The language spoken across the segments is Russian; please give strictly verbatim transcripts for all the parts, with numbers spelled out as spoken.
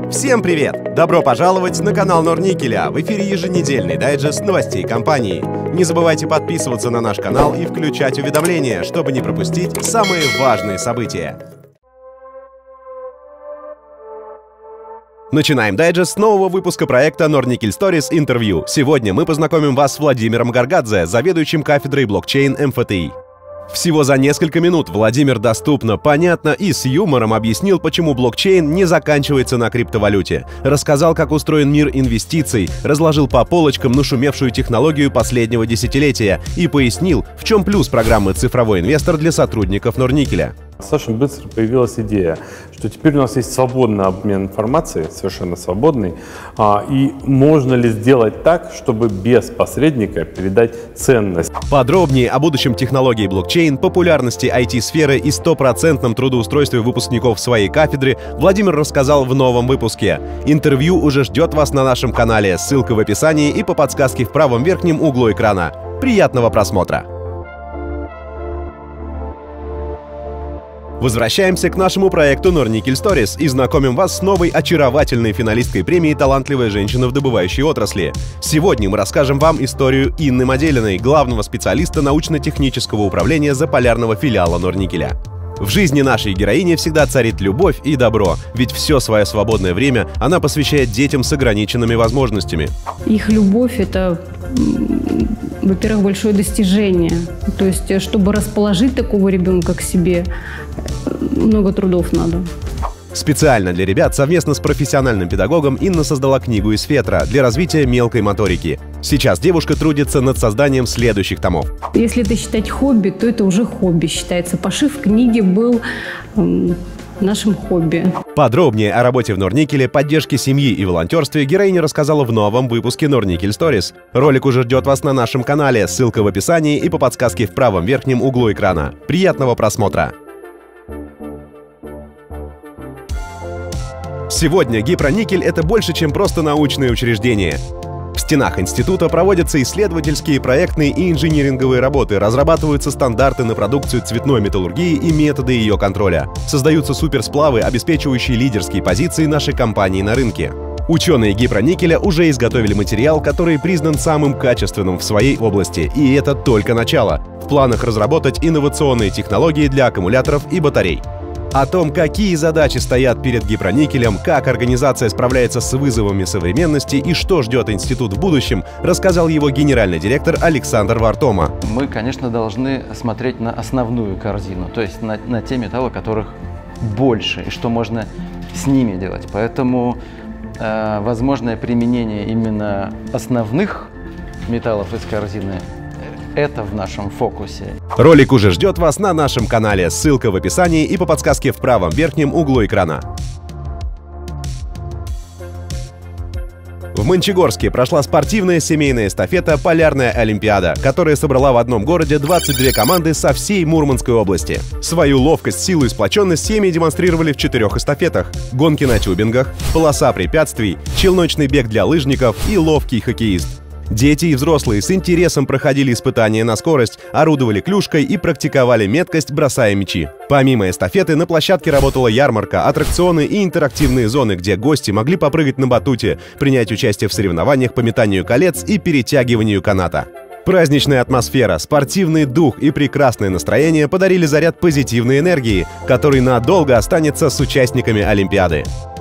Всем привет! Добро пожаловать на канал Норникеля. В эфире еженедельный дайджест новостей компании. Не забывайте подписываться на наш канал и включать уведомления, чтобы не пропустить самые важные события. Начинаем дайджест с нового выпуска проекта Nornickel Stories Интервью. Сегодня мы познакомим вас с Владимиром Гаргадзе, заведующим кафедрой блокчейн эм эф тэ и. Всего за несколько минут Владимир доступно, понятно и с юмором объяснил, почему блокчейн не заканчивается на криптовалюте. Рассказал, как устроен мир инвестиций, разложил по полочкам нашумевшую технологию последнего десятилетия и пояснил, в чем плюс программы «Цифровой инвестор» для сотрудников Норникеля. Достаточно быстро появилась идея, что теперь у нас есть свободный обмен информацией, совершенно свободный, а, и можно ли сделать так, чтобы без посредника передать ценность. Подробнее о будущем технологии блокчейн, популярности ай ти-сферы и стопроцентном трудоустройстве выпускников своей кафедры Владимир рассказал в новом выпуске. Интервью уже ждет вас на нашем канале, ссылка в описании и по подсказке в правом верхнем углу экрана. Приятного просмотра! Возвращаемся к нашему проекту Nornickel Stories и знакомим вас с новой очаровательной финалисткой премии «Талантливая женщина в добывающей отрасли». Сегодня мы расскажем вам историю Инны Моделиной, главного специалиста научно-технического управления заполярного филиала Норникеля. В жизни нашей героини всегда царит любовь и добро, ведь все свое свободное время она посвящает детям с ограниченными возможностями. Их любовь – это, во-первых, большое достижение. То есть, чтобы расположить такого ребенка к себе, много трудов надо. Специально для ребят совместно с профессиональным педагогом Инна создала книгу из фетра для развития мелкой моторики. Сейчас девушка трудится над созданием следующих томов. Если это считать хобби, то это уже хобби считается. Пошив книги был эм, нашим хобби. Подробнее о работе в Норникеле, поддержке семьи и волонтерстве героиня рассказала в новом выпуске Nornickel Stories. Ролик уже ждет вас на нашем канале, ссылка в описании и по подсказке в правом верхнем углу экрана. Приятного просмотра! Сегодня Гипроникель — это больше, чем просто научное учреждение. В стенах института проводятся исследовательские, проектные и инжиниринговые работы, разрабатываются стандарты на продукцию цветной металлургии и методы ее контроля. Создаются суперсплавы, обеспечивающие лидерские позиции нашей компании на рынке. Ученые Гипроникеля уже изготовили материал, который признан самым качественным в своей области, и это только начало. В планах разработать инновационные технологии для аккумуляторов и батарей. О том, какие задачи стоят перед Гипроникелем, как организация справляется с вызовами современности и что ждет институт в будущем, рассказал его генеральный директор Александр Вартома. Мы, конечно, должны смотреть на основную корзину, то есть на, на те металлы, которых больше, и что можно с ними делать. Поэтому э, возможное применение именно основных металлов из корзины — это в нашем фокусе. Ролик уже ждет вас на нашем канале, ссылка в описании и по подсказке в правом верхнем углу экрана. В Мончегорске прошла спортивная семейная эстафета «Полярная Олимпиада», которая собрала в одном городе двадцать две команды со всей Мурманской области. Свою ловкость, силу и сплоченность семьи демонстрировали в четырех эстафетах: гонки на тюбингах, полоса препятствий, челночный бег для лыжников и ловкий хоккеист. Дети и взрослые с интересом проходили испытания на скорость, орудовали клюшкой и практиковали меткость, бросая мячи. Помимо эстафеты на площадке работала ярмарка, аттракционы и интерактивные зоны, где гости могли попрыгать на батуте, принять участие в соревнованиях по метанию колец и перетягиванию каната. Праздничная атмосфера, спортивный дух и прекрасное настроение подарили заряд позитивной энергии, который надолго останется с участниками Олимпиады.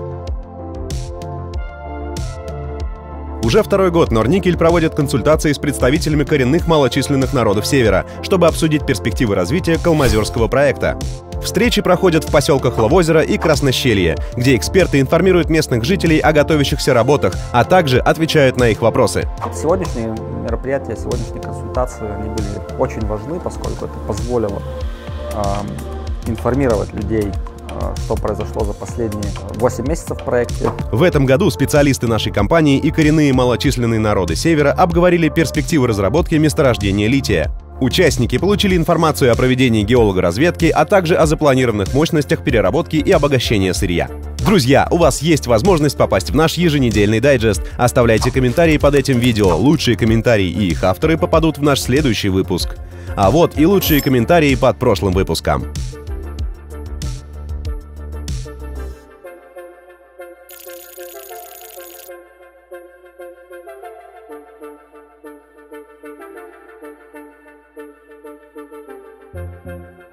Уже второй год Норникель проводит консультации с представителями коренных малочисленных народов Севера, чтобы обсудить перспективы развития калмазерского проекта. Встречи проходят в поселках Ловозеро и Краснощелье, где эксперты информируют местных жителей о готовящихся работах, а также отвечают на их вопросы. Сегодняшние мероприятия, сегодняшние консультации, они были очень важны, поскольку это позволило э, информировать людей, что произошло за последние восемь месяцев в проекте. В этом году специалисты нашей компании и коренные малочисленные народы Севера обговорили перспективы разработки месторождения лития. Участники получили информацию о проведении геологоразведки, а также о запланированных мощностях переработки и обогащения сырья. Друзья, у вас есть возможность попасть в наш еженедельный дайджест. Оставляйте комментарии под этим видео. Лучшие комментарии и их авторы попадут в наш следующий выпуск. А вот и лучшие комментарии под прошлым выпуском. Thank you.